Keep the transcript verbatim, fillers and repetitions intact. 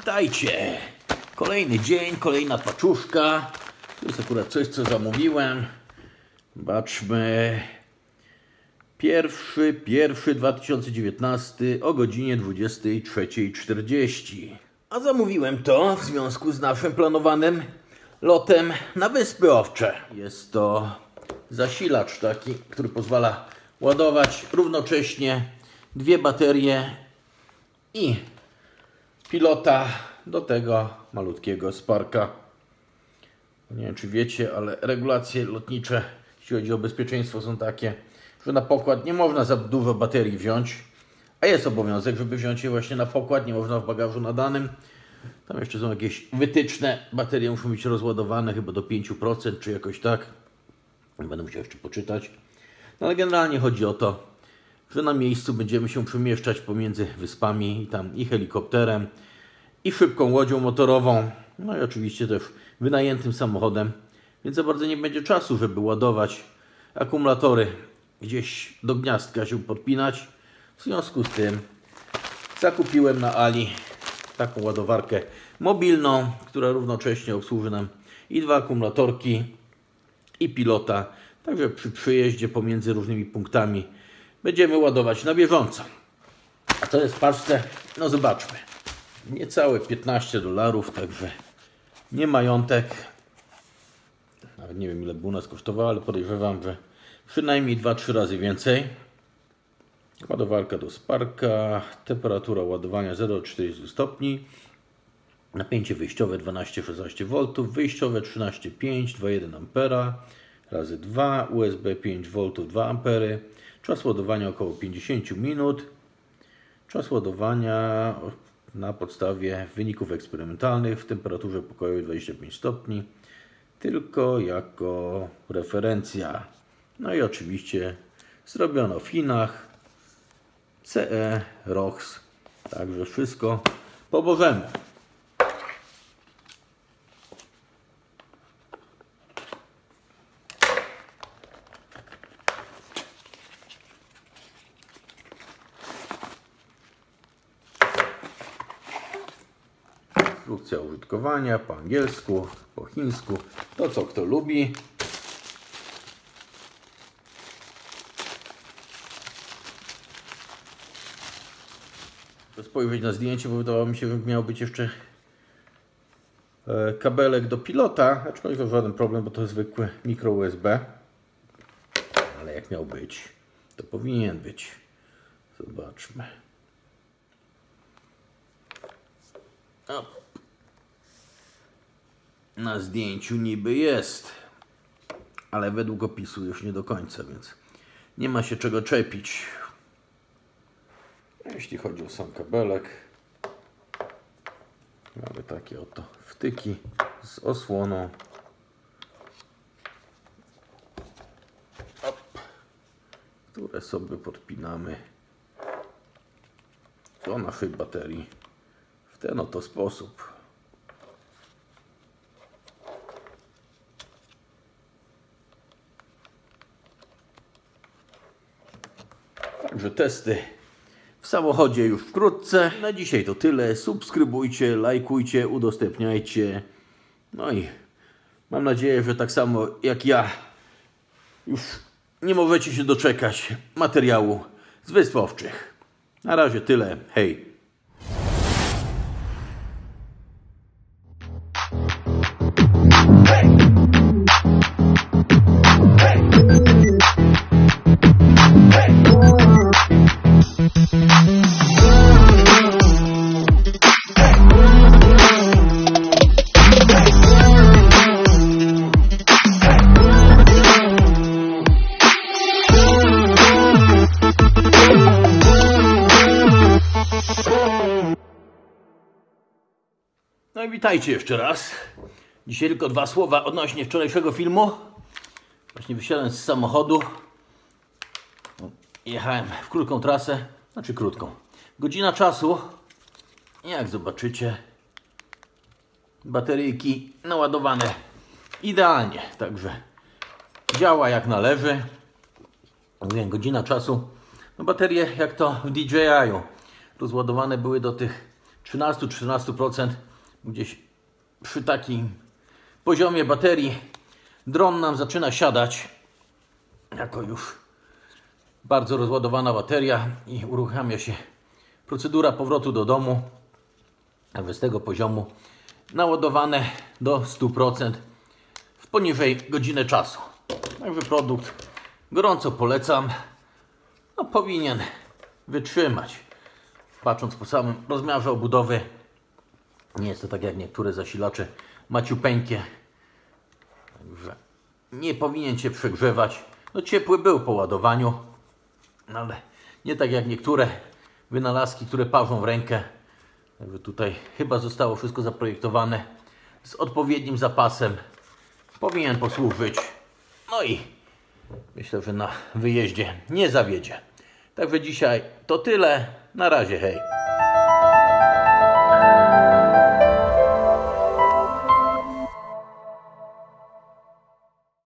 Witajcie! Kolejny dzień, kolejna paczuszka. To jest akurat coś, co zamówiłem. Zobaczmy. Pierwszy, pierwszy dwa tysiące dziewiętnasty o godzinie dwudziestej trzeciej czterdzieści. A zamówiłem to w związku z naszym planowanym lotem na Wyspy Owcze. Jest to zasilacz taki, który pozwala ładować równocześnie dwie baterie i pilota do tego malutkiego Sparka. Nie wiem, czy wiecie, ale regulacje lotnicze, jeśli chodzi o bezpieczeństwo, są takie, że na pokład nie można za dużo baterii wziąć, a jest obowiązek, żeby wziąć je właśnie na pokład, nie można w bagażu nadanym. Tam jeszcze są jakieś wytyczne, baterie muszą być rozładowane chyba do pięciu procent, czy jakoś tak. Będę musiał jeszcze poczytać. No ale generalnie chodzi o to, że na miejscu będziemy się przemieszczać pomiędzy wyspami i tam i helikopterem, i szybką łodzią motorową, no i oczywiście też wynajętym samochodem, więc za bardzo nie będzie czasu, żeby ładować akumulatory, gdzieś do gniazdka się podpinać. W związku z tym zakupiłem na Ali taką ładowarkę mobilną, która równocześnie obsłuży nam i dwa akumulatorki, i pilota. Także przy przejeździe pomiędzy różnymi punktami będziemy ładować na bieżąco. A to jest w paczce, no zobaczmy, niecałe piętnaście dolarów, także nie majątek. Nawet nie wiem, ile by u nas kosztowało, ale podejrzewam, że przynajmniej dwa trzy razy więcej. Ładowarka do Sparka, temperatura ładowania zero do czterdziestu stopni, napięcie wyjściowe dwanaście szesnaście woltów, wyjściowe trzynaście pięć, dwa przecinek jeden ampera, razy dwa, U S B pięć woltów, dwa ampery, czas ładowania około pięćdziesiąt minut, czas ładowania na podstawie wyników eksperymentalnych w temperaturze pokojowej dwadzieścia pięć stopni, tylko jako referencja. No i oczywiście zrobiono w Chinach, C E, R O X, także wszystko po bożemu. Instrukcja użytkowania po angielsku, po chińsku, to co kto lubi. Spojrzeć na zdjęcie, bo wydawało mi się, że miał być jeszcze kabelek do pilota, aczkolwiek to żaden problem, bo to jest zwykły mikro U S B. Ale jak miał być, to powinien być. Zobaczmy. O. Na zdjęciu niby jest, ale według opisu już nie do końca, więc nie ma się czego czepić. Jeśli chodzi o sam kabelek, mamy takie oto wtyki z osłoną, Op. które sobie podpinamy do naszej baterii w ten oto sposób. Także testy w samochodzie już wkrótce. Na dzisiaj to tyle. Subskrybujcie, lajkujcie, udostępniajcie. No i mam nadzieję, że tak samo jak ja już nie możecie się doczekać materiału z Wysp Owczych. Na razie tyle. Hej! No i witajcie jeszcze raz. Dzisiaj tylko dwa słowa odnośnie wczorajszego filmu. Właśnie wysiadłem z samochodu. Jechałem w krótką trasę, znaczy krótką. Godzina czasu. Jak zobaczycie, bateryjki naładowane idealnie. Także działa jak należy. Mówiłem, godzina czasu. No baterie jak to w D J I-u rozładowane były do tych trzynaście do czternastu procent. Gdzieś przy takim poziomie baterii dron nam zaczyna siadać. Jako już bardzo rozładowana bateria i uruchamia się procedura powrotu do domu. Także z tego poziomu naładowane do stu procent w poniżej godziny czasu. Także produkt gorąco polecam. No, powinien wytrzymać. Patrząc po samym rozmiarze obudowy, nie jest to tak jak niektóre zasilacze maciupeńkie. Także nie powinien się przegrzewać. No, ciepły był po ładowaniu, ale nie tak jak niektóre wynalazki, które parzą w rękę. Także tutaj chyba zostało wszystko zaprojektowane z odpowiednim zapasem. Powinien posłużyć. No i myślę, że na wyjeździe nie zawiedzie. Także dzisiaj to tyle. Na razie, hej.